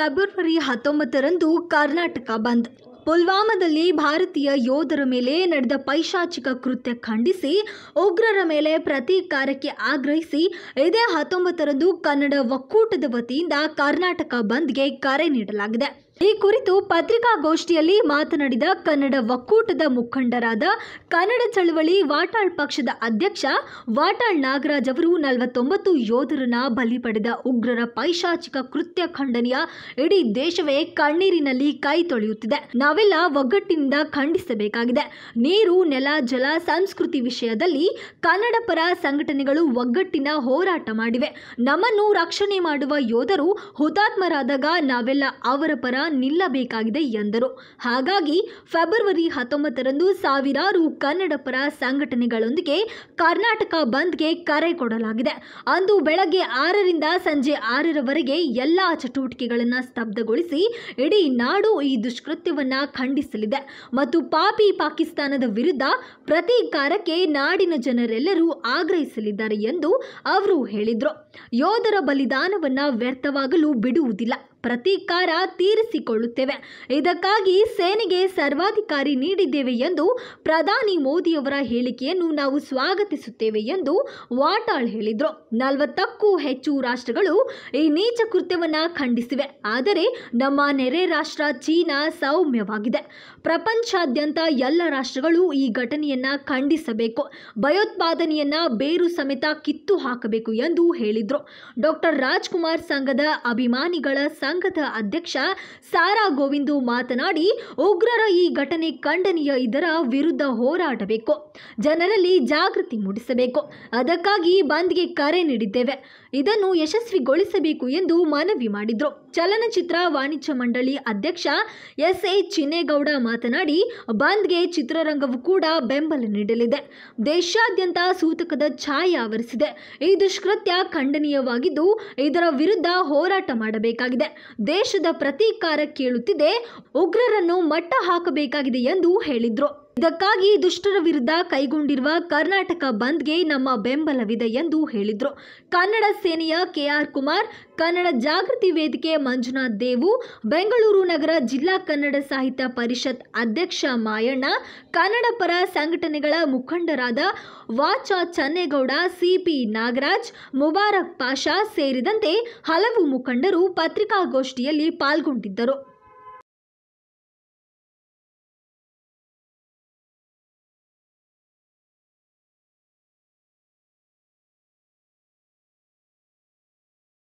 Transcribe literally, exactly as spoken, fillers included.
February ಹತ್ತೊಂಬತ್ತರಂದು ಕರ್ನಾಟಕ ಬಂದ್. ಪುಲ್ವಾಮಾದಲ್ಲಿ ಭಾರತೀಯ ಯೋಧರ ಮೇಲೆ ನಡೆದ ಪೈಶಾಚಿಕ ಕೃತ್ಯ ಖಂಡಿಸಿ ಉಗ್ರರ ಮೇಲೆ ಪ್ರತೀಕಾರಕ್ಕೆ ಆಗ್ರಹಿಸಿ ಇದೇ ಹತ್ತೊಂಬತ್ತರಂದು ಕನ್ನಡ ಒಕ್ಕೂಟದ ವತಿಯಿಂದ ಕರ್ನಾಟಕ ಬಂದ್ಗೆ ಕರೆ ನೀಡಲಾಗಿದೆ. ಈ ಕುರಿತು ಪತ್ರಿಕಾಗೋಷ್ಠಿಯಲ್ಲಿ ಮಾತನಾಡಿದ ಕನ್ನಡ ಒಕ್ಕೂಟದ ಮುಖಂಡರಾದ ಕನ್ನಡ ಚಳವಳಿ ವಾಟಾಳ್ ಪಕ್ಷದ ಅಧ್ಯಕ್ಷ ವಾಟಾಳ್ ನಾಗರಾಜ್ ಅವರು ನಲವತ್ತೊಂಬತ್ತು ಯೋಧರನ್ನ ಬಲಿ ಪಡೆದ ಉಗ್ರರ ಪೈಶಾಚಿಕ ಕೃತ್ಯ ಖಂಡನೀಯ. ಇಡೀ ದೇಶವೇ ಕಣ್ಣೀರಿನಲ್ಲಿ ಕೈ ತೊಳೆಯುತ್ತಿದೆ. ನಾವೆಲ್ಲ ಒಗ್ಗಟ್ಟಿನಿಂದ ಖಂಡಿಸಬೇಕಾಗಿದೆ. ನೀರು, ನೆಲ, ಜಲ, ಸಂಸ್ಕೃತಿ ವಿಷಯದಲ್ಲಿ ಕನ್ನಡ ಪರ ಸಂಘಟನೆಗಳು ಒಗ್ಗಟ್ಟಿನ ಹೋರಾಟ ಮಾಡಿವೆ. ನಮ್ಮನ್ನು ರಕ್ಷಣೆ ಮಾಡುವ ಯೋಧರು ಹುತಾತ್ಮರಾದಾಗ ನಾವೆಲ್ಲ ಅವರ ಪರ ನಿಲ್ಲಬೇಕಾಗಿದೆ ಎಂದರು. ಹಾಗಾಗಿ ಫೆಬ್ರವರಿ ಹತ್ತೊಂಬತ್ತರಂದು ಸಾವಿರಾರು ಕನ್ನಡ ಪರ ಸಂಘಟನೆಗಳೊಂದಿಗೆ ಕರ್ನಾಟಕ ಬಂದ್ಗೆ ಕರೆ ಕೊಡಲಾಗಿದೆ. ಅಂದು ಬೆಳಗ್ಗೆ ಆರರಿಂದ ಸಂಜೆ ಆರರವರೆಗೆ ಎಲ್ಲಾ ಚಟುವಟಿಕೆಗಳನ್ನು ಸ್ತಬ್ಧಗೊಳಿಸಿ ಇಡೀ ನಾಡು ಈ ದುಷ್ಕೃತ್ಯವನ್ನ ಖಂಡಿಸಲಿದೆ ಮತ್ತು ಪಾಪಿ ಪಾಕಿಸ್ತಾನದ ವಿರುದ್ಧ ಪ್ರತೀಕಾರಕ್ಕೆ ನಾಡಿನ ಜನರೆಲ್ಲರೂ ಆಗ್ರಹಿಸಲಿದ್ದಾರೆ ಎಂದು ಅವರು ಹೇಳಿದರು. ಯೋಧರ ಬಲಿದಾನವನ್ನ ವ್ಯರ್ಥವಾಗಲು ಬಿಡುವುದಿಲ್ಲ. ಪ್ರತೀಕಾರ ತೀರಿಸಿಕೊಳ್ಳುತ್ತೇವೆ. ಇದಕ್ಕಾಗಿ ಸೇನೆಗೆ ಸರ್ವಾಧಿಕಾರಿ ನೀಡಿದ್ದೇವೆ ಎಂದು ಪ್ರಧಾನಿ ಮೋದಿಯವರ ಹೇಳಿಕೆಯನ್ನು ನಾವು ಸ್ವಾಗತಿಸುತ್ತೇವೆ ಎಂದು ವಾಟಾಳ್ ಹೇಳಿದರು. ನಲವತ್ತಕ್ಕೂ ಹೆಚ್ಚು ರಾಷ್ಟ್ರಗಳು ಈ ನೀಚ ಕೃತ್ಯವನ್ನ ಖಂಡಿಸಿವೆ. ಆದರೆ ನಮ್ಮ ನೆರೆ ರಾಷ್ಟ್ರ ಚೀನಾ ಸೌಮ್ಯವಾಗಿದೆ. ಪ್ರಪಂಚಾದ್ಯಂತ ಎಲ್ಲ ರಾಷ್ಟ್ರಗಳು ಈ ಘಟನೆಯನ್ನ ಖಂಡಿಸಬೇಕು. ಭಯೋತ್ಪಾದನೆಯನ್ನ ಬೇರು ಸಮೇತ ಕಿತ್ತು ಹಾಕಬೇಕು ಎಂದು ಹೇಳಿದರು. ಡಾಕ್ಟರ್ ರಾಜ್ಕುಮಾರ್ ಸಂಘದ ಅಭಿಮಾನಿಗಳ ಸಂಘದ ಅಧ್ಯಕ್ಷ ಸಾರಾ ಗೋವಿಂದು ಮಾತನಾಡಿ, ಉಗ್ರರ ಈ ಘಟನೆ ಖಂಡನೀಯ. ಇದರ ವಿರುದ್ಧ ಹೋರಾಡಬೇಕು. ಜನರಲ್ಲಿ ಜಾಗೃತಿ ಮೂಡಿಸಬೇಕು. ಅದಕ್ಕಾಗಿ ಬಂದ್ಗೆ ಕರೆ ನೀಡಿದ್ದೇವೆ. ಇದನ್ನು ಯಶಸ್ವಿಗೊಳಿಸಬೇಕು ಎಂದು ಮನವಿ ಮಾಡಿದರು. ಚಲನಚಿತ್ರ ವಾಣಿಜ್ಯ ಮಂಡಳಿ ಅಧ್ಯಕ್ಷ ಎಸ್ ಎ ಚಿನ್ನೇಗೌಡ ಮಾತನಾಡಿ, ಬಂದ್ಗೆ ಚಿತ್ರರಂಗವು ಕೂಡ ಬೆಂಬಲ ನೀಡಲಿದೆ. ದೇಶಾದ್ಯಂತ ಸೂತಕದ ಛಾಯೆ ಆವರಿಸಿದೆ. ಈ ದುಷ್ಕೃತ್ಯ ಖಂಡನೀಯವಾಗಿದ್ದು ಇದರ ವಿರುದ್ಧ ಹೋರಾಟ ಮಾಡಬೇಕಾಗಿದೆ. ದೇಶದ ಪ್ರತೀಕಾರ ಕೇಳುತ್ತಿದೆ. ಉಗ್ರರನ್ನು ಮಟ್ಟ ಹಾಕಬೇಕಾಗಿದೆ ಎಂದು ಹೇಳಿದರು. ಇದಕ್ಕಾಗಿ ದುಷ್ಟರ ವಿರುದ್ಧ ಕೈಗೊಂಡಿರುವ ಕರ್ನಾಟಕ ಬಂದ್ಗೆ ನಮ್ಮ ಬೆಂಬಲವಿದೆ ಎಂದು ಹೇಳಿದರು. ಕನ್ನಡ ಸೇನೆಯ ಕೆಆರ್ ಕುಮಾರ್, ಕನ್ನಡ ಜಾಗೃತಿ ವೇದಿಕೆ ಮಂಜುನಾಥ್ ದೇವು, ಬೆಂಗಳೂರು ನಗರ ಜಿಲ್ಲಾ ಕನ್ನಡ ಸಾಹಿತ್ಯ ಪರಿಷತ್ ಅಧ್ಯಕ್ಷ ಮಾಯಣ್ಣ, ಕನ್ನಡ ಪರ ಸಂಘಟನೆಗಳ ಮುಖಂಡರಾದ ವಾಚ ಚನ್ನೇಗೌಡ, ಸಿಪಿ ನಾಗರಾಜ್, ಮುಬಾರಕ್ ಪಾಷಾ ಸೇರಿದಂತೆ ಹಲವು ಮುಖಂಡರು ಪತ್ರಿಕಾಗೋಷ್ಠಿಯಲ್ಲಿ ಪಾಲ್ಗೊಂಡಿದ್ದರು.